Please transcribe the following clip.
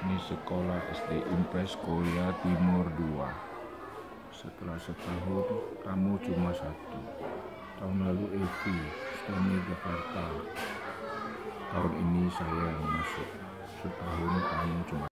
Ini sekolah SD Impres Korea Timur 2. Setelah setahun kamu cuma satu. Tahun lalu Evi Stani Jakarta. Tahun ini saya yang masuk. Setahun kamu cuma